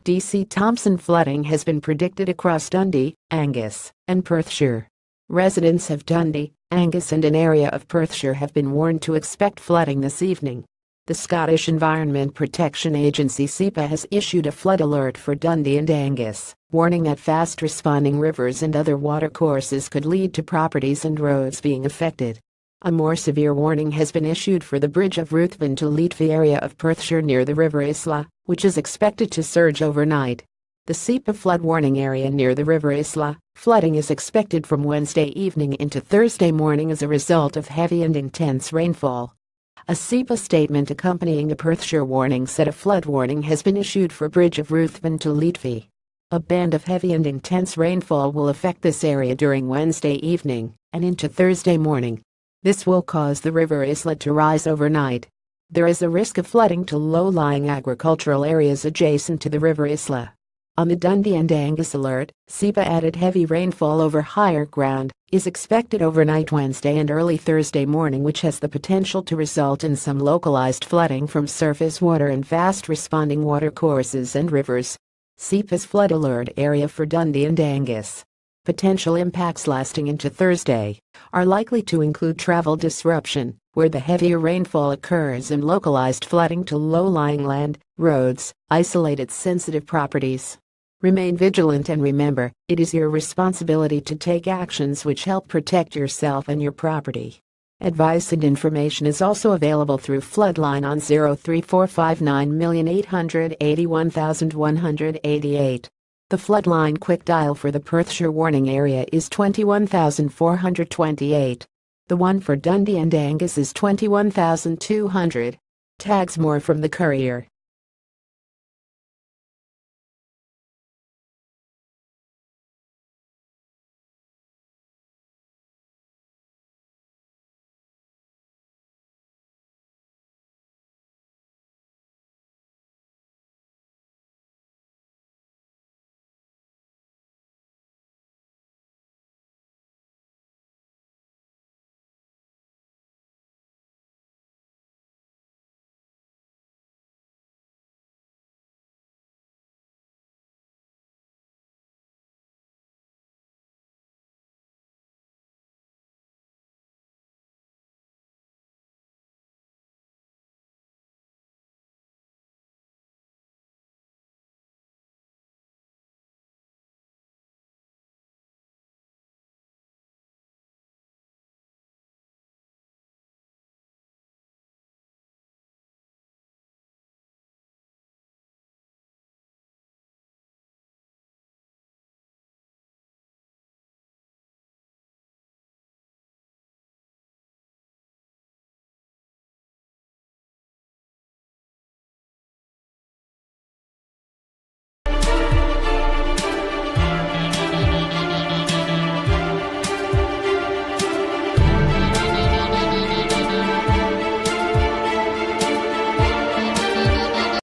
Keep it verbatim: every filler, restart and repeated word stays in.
D C Thompson flooding has been predicted across Dundee, Angus, and Perthshire. Residents of Dundee, Angus and an area of Perthshire have been warned to expect flooding this evening. The Scottish Environment Protection Agency S E P A has issued a flood alert for Dundee and Angus, warning that fast-responding rivers and other watercourses could lead to properties and roads being affected. A more severe warning has been issued for the bridge of Ruthven to Leitfie area of Perthshire near the River Isla, which is expected to surge overnight. The S E P A flood warning area near the River Isla, flooding is expected from Wednesday evening into Thursday morning as a result of heavy and intense rainfall. A S E P A statement accompanying the Perthshire warning said a flood warning has been issued for bridge of Ruthven to Leitfie. A band of heavy and intense rainfall will affect this area during Wednesday evening and into Thursday morning. This will cause the River Isla to rise overnight. There is a risk of flooding to low-lying agricultural areas adjacent to the River Isla. On the Dundee and Angus alert, S E P A added heavy rainfall over higher ground is expected overnight Wednesday and early Thursday morning, which has the potential to result in some localized flooding from surface water and fast-responding watercourses and rivers. S E P A's flood alert area for Dundee and Angus. Potential impacts lasting into Thursday are likely to include travel disruption, where the heavier rainfall occurs, and localized flooding to low-lying land, roads, isolated sensitive properties. Remain vigilant and remember, it is your responsibility to take actions which help protect yourself and your property. Advice and information is also available through Floodline on zero three four five nine eight eight one one eight eight. The Floodline quick dial for the Perthshire warning area is twenty-one four two eight. The one for Dundee and Angus is twenty-one two hundred. Tags more from the Courier.